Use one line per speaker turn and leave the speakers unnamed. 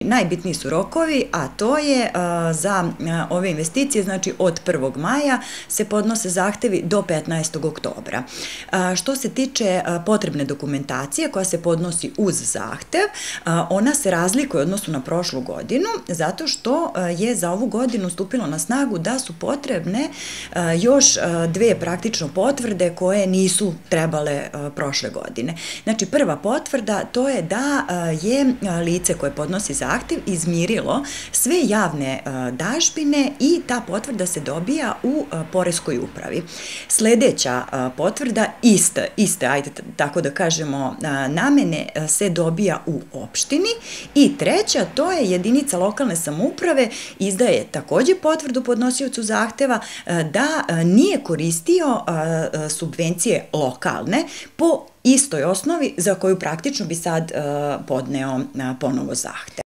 Najbitniji su rokovi, a to je za ove investicije, znači od 1. maja se podnose zahtevi do 15. oktobra. Što se tiče potrebne dokumentacije koja se podnosi uz zahtev, ona se razlikuje u odnosu na prošlu godinu, zato što je za ovu godinu stupilo na snagu da su potrebne još dve praktično potvrde koje nisu trebale prošle godine. Znači, prva potvrda to je da je lice koje podnosi zahtev izmirilo sve javne dažbine i ta potvrda se dobija u poreskoj upravi. Sledeća potvrda iste, ajde tako da kažemo, namene se dobija u opštini i treća, to je jedinica lokalne samouprave izdaje takođe potvrdu podnosiocu zahteva da nije koristio subvencije lokalne po istoj osnovi za koju praktično bi sad podneo ponovo zahtev.